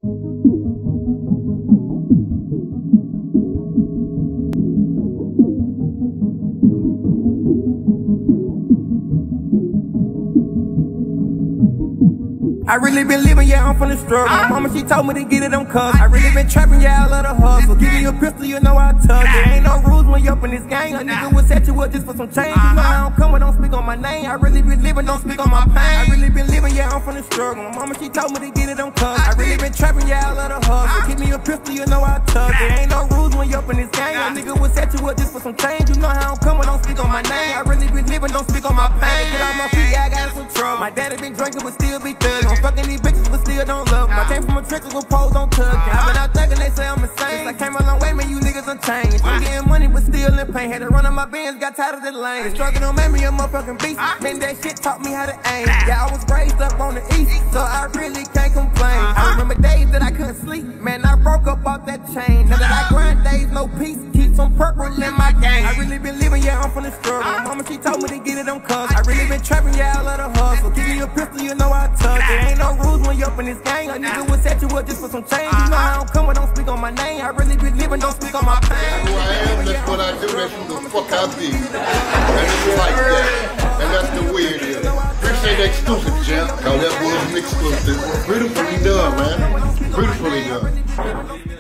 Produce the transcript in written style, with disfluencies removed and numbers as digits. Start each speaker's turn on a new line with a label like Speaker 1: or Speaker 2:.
Speaker 1: I really been living, yeah, I'm from the struggle. Mama, she told me to get it on cuz. I really been trapping, yeah, I love the hustle. Give me a pistol, you know I tug it. Ain't no rules when you up in this gang. A nigga will set you up just for some change. You know I don't come with, don't speak on my name. I really been living, don't speak on my pain. I really been living, yeah, I'm from the struggle. Mama, she told me to get it on cuz. I really been trapping, yeah, I love the hustle. Give me a pistol, you know I tug it. Ain't no rules when you up in this gang. A nigga will set you up just for some change. You know I don't come with, don't speak on my name. I really been living, don't speak on my pain. Get off my feet, yeah, I got some trouble. My daddy been drinking, but still be thugging. I'm fucking these bitches, but still don't love me. I came from a trenches with poles on tugging. I been out thugging, they say I'm insane. I came a long way, man, you niggas unchanged. I'm getting money, but still in pain. Had to run on my bands, got tired of the lane. The struggle don't make me a motherfucking beast. Man, that shit taught me how to aim. Yeah, I was raised up on the east, so I really can't complain. I remember days that I couldn't sleep. Man, I broke up off that chain. Now that I grind days, no peace. Keep some purple in my game. I really been living, yeah, I'm from the struggle. Mama, she told me to get it on cuz. I really been trapping, yeah, I love the hustle. Give me a pistol, you know I tug it. Ain't no rules when you up in this gang. A nigga will set you up just for some change. You know I don't come with, don't speak on my name. I really been living, don't speak on my pain.
Speaker 2: That's who I am, that's what I do, that's who the fuck I be. And it's like that. And that's the way it is. Appreciate the exclusive, champ. Cause that was an exclusive. Beautifully done, man. Beautifully done.